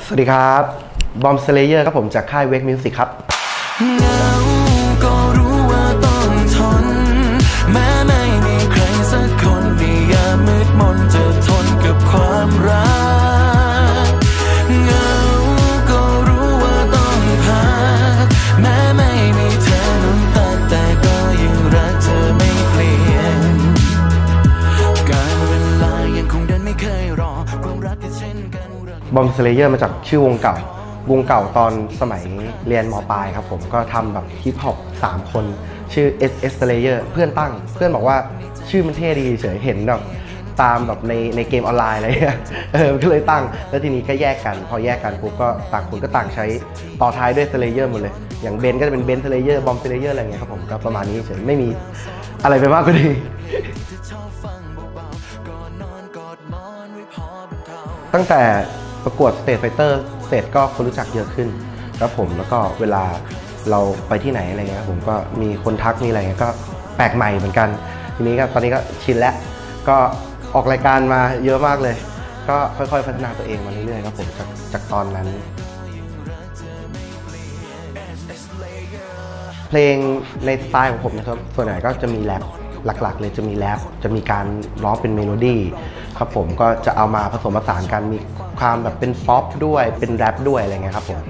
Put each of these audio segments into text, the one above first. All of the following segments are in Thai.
สวัสดีครับบอมสเลเยอร์ครับผมจากค่ายเวกมิวสิกครับเหงาก็รู้ว่าต้องทนแม้ไม่มีใครสักคนที่ยามมืดมนจะทนกับความรักเหงาก็รู้ว่าต้องพักแม้ไม่มีเธอน้ำตาแต่ก็ยังรักเธอไม่เปลี่ยนการเวลายังคงเดินไม่เคยรอความรักที่เช่นกันบอมสเลเยอร์มาจากชื่อวงเก่าตอนสมัยเรียนม.ปลายครับผมก็ทำแบบฮิปฮอป3 คนชื่อ SS Slayer เพื่อนตั้งเพื่อนบอกว่าชื่อมันเท่ดีเฉยเห็นแบบตามแบบในเกมออนไลน์อะไรเงี้ยก็เลยตั้งแล้วทีนี้ก็แยกกันพอแยกกันปุ๊บก็ต่างคนก็ต่างใช้ต่อท้ายด้วย Slayer หมดเลยอย่างเบนก็จะเป็นเบน Slayer บอม Slayer อะไรเงี้ยครับผมก็ประมาณนี้เฉยไม่มีอะไรไปมากกว่านี้ตั้งแต่ประกวดสเตทไฟเตอร์เสร็จก็คนรู้จักเยอะขึ้นแล้วผมแล้วก็เวลาเราไปที่ไหนอะไรเงี้ยผมก็มีคนทักมีอะไรเงี้ยก็แปลกใหม่เหมือนกันทีนี้ก็ตอนนี้ก็ชินแล้วก็ออกรายการมาเยอะมากเลยก็ค่อยๆพัฒนาตัวเองมาเรื่อยๆครับผมจากตอนนั้นเพลงในสไตล์ของผมนะครับส่วนใหญ่ก็จะมีแรปหลักๆเลยจะมีแรปจะมีการร้องเป็นเมโลดี้ครับผมก็จะเอามาผสมผสานกันมีความแบบเป็นป๊อปด้วยเป็นแรปด้วยอะไรเงี้ยครับผม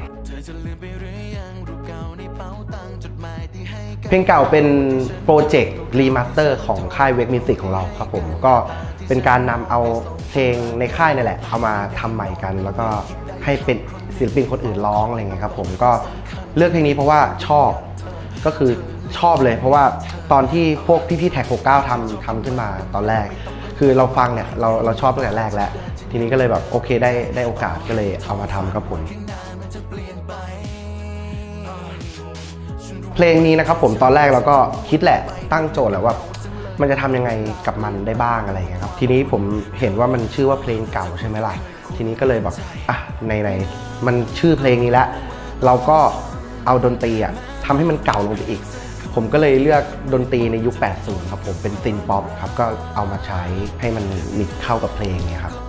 เพลงเก่าเป็นโปรเจกต์รีมาสเตอร์ของค่ายเวกมิวสิกของเราครับผมก็เป็นการนำเอาเพลงในค่ายนี่แหละเอามาทำใหม่กันแล้วก็ให้เป็นศิลปินคนอื่นร้องอะไรเงี้ยครับผมก็เลือกเพลงนี้เพราะว่าชอบก็คือชอบเลยเพราะว่าตอนที่พวกพี่ๆแท็ก69ทำขึ้นมาตอนแรกคือเราฟังเนี่ยเราชอบตั้งแต่แรกแล้วทีนี้ก็เลยแบบโอเคได้โอกาสก็เลยเอามาทำครับผมเพลงนี้นะครับผมตอนแรกเราก็คิดแหละตั้งโจทย์แหละว่ามันจะทำยังไงกับมันได้บ้างอะไรเงี้ยครับทีนี้ผมเห็นว่ามันชื่อว่าเพลงเก่าใช่ไหมล่ะทีนี้ก็เลยแบบอ่ะไหนมันชื่อเพลงนี้แล้วเราก็เอาดนตรีอ่ะทำให้มันเก่าลงไปอีกผมก็เลยเลือกดนตรีในยุค 80 ครับผมเป็นซินป๊อปครับก็เอามาใช้ให้มันมิกเข้ากับเพลงเนี่ยครับ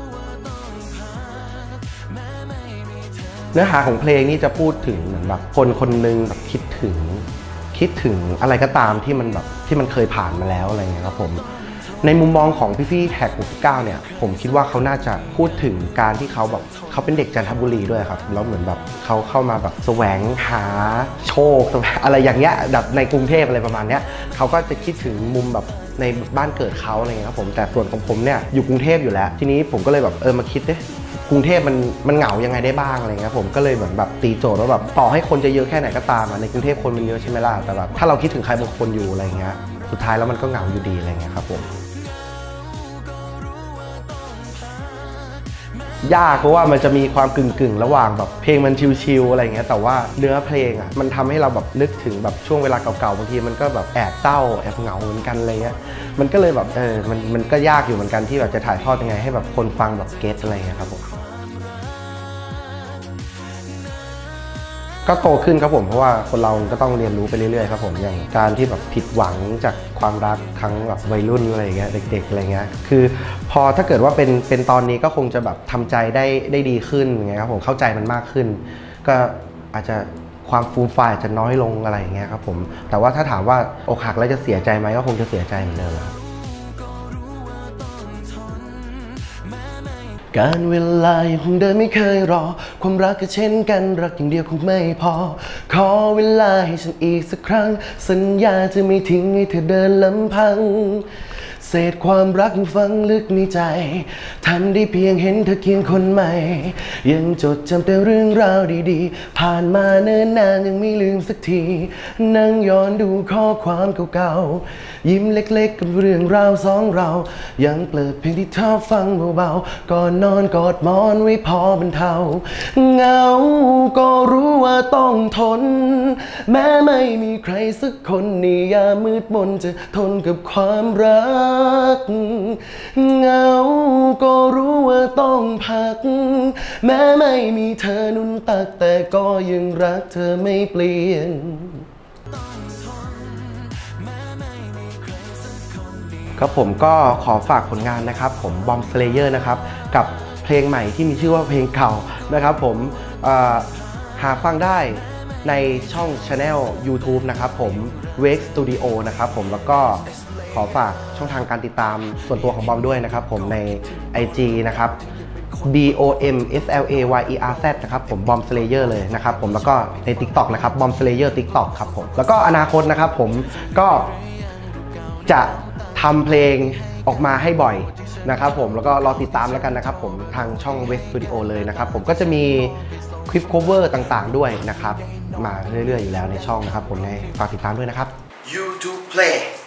เนื้อหาของเพลงนี่จะพูดถึงเหมือนแบบคนหนึ่งแบบคิดถึงอะไรก็ตามที่มันเคยผ่านมาแล้วอะไรเงี้ยครับผมในมุมมองของพี่ๆแท็ก69เนี่ยผมคิดว่าเขาน่าจะพูดถึงการที่เขาเป็นเด็กจันทบุรีด้วยครับแล้วเหมือนแบบเขาเข้ามาแบบแสวงหาโชคอะไรอย่างเงี้ยแบบในกรุงเทพอะไรประมาณเนี้ยเขาก็จะคิดถึงมุมแบบในบ้านเกิดเขาอะไรเงี้ยครับผมแต่ส่วนของผมเนี่ยอยู่กรุงเทพอยู่แล้วทีนี้ผมก็เลยแบบมาคิดดิกรุงเทพมันเหงายังไงได้บ้างอะไรเงี้ยผมก็เลยเหมือนแบบตีโจทย์ว่าแบบต่อให้คนจะเยอะแค่ไหนก็ตามในกรุงเทพคนมันเยอะใช่ไหมล่ะแต่แบบถ้าเราคิดถึงใครบางคนอยู่อะไรเงี้ยสุดท้ายแล้วมันก็เหงาอยู่ดีอะไรเงี้ยครับผมยากเพราะว่ามันจะมีความกึ่งระหว่างแบบเพลงมันชิลๆอะไรเงี้ยแต่ว่าเนื้อเพลงอ่ะมันทำให้เราแบบนึกถึงแบบช่วงเวลาเก่าๆบางทีมันก็แบบแอบเศร้าแอบเหงาเหมือนกันอะไรเงี้ยมันก็เลยแบบมันก็ยากอยู่เหมือนกันที่แบบจะถ่ายทอดยังไงให้แบบคนฟังแบบเก็ตอะไรเงี้ยครับผมก็โตขึ้นครับผมเพราะว่าคนเราก็ต้องเรียนรู้ไปเรื่อยๆครับผมอย่างการที่แบบผิดหวังจากความรักครั้งแบบวัยรุ่นอะไรเงี้ยเด็กๆอะไรเงี้ยคือพอถ้าเกิดว่าเป็นตอนนี้ก็คงจะแบบทำใจได้ดีขึ้นไงครับผมเข้าใจมันมากขึ้นก็อาจจะความฟูมฟายจะน้อยลงอะไรอย่างเงี้ยครับผมแต่ว่าถ้าถามว่าอกหักแล้วจะเสียใจไหมก็คงจะเสียใจเหมือนเดิมครับการเวลายังคงเดินไม่เคยรอความรักก็เช่นกันรักอย่างเดียวคงไม่พอขอเวลาให้ฉันอีกสักครั้งสัญญาจะไม่ทิ้งให้เธอเดินลำพังเศษความรักยังฝังลึกในใจทำได้เพียงเห็นเธอเคียงคนใหม่ยังจดจำแต่เรื่องราวดีๆผ่านมาเนิ่นนานยังไม่ลืมสักทีนั่งย้อนดูข้อความเก่าๆยิ้มเล็กๆกับเรื่องราวสองเรายังเปิดเพลงที่เธอฟังเบาๆก่อนนอนกอดหมอนไว้พอบรรเทาเหงาก็รู้ว่าต้องทนแม้ไม่มีใครสักคนในยามมืดมนจะทนกับความรักเหงาก็รู้ว่าต้องพักแม้ไม่มีเธอนุนตักแต่ก็ยังรักเธอไม่เปลี่ยนครับผมก็ขอฝากผลงานนะครับผมบอมสเลเยอร์นะครับกับเพลงใหม่ที่มีชื่อว่าเพลงเก่านะครับผมหาฟังได้ในช่อง Channel YouTube นะครับผม Wake Studio นะครับผมแล้วก็ขอฝากช่องทางการติดตามส่วนตัวของบอมด้วยนะครับผมใน IG นะครับ BOMSLAYERZ นะครับผมบอมสเลเยอร์เลยนะครับผมแล้วก็ใน TikTok นะครับบอมสเลเยอร์ TikTok ครับผมแล้วก็อนาคตนะครับผมก็จะทำเพลงออกมาให้บ่อยนะครับผมแล้วก็รอติดตามแล้วกันนะครับผมทางช่อง West Studio เลยนะครับผมก็จะมีคลิป cover ต่างๆด้วยนะครับมาเรื่อยๆอยู่แล้วในช่องนะครับผมฝากติดตามด้วยนะครับ YouTube Play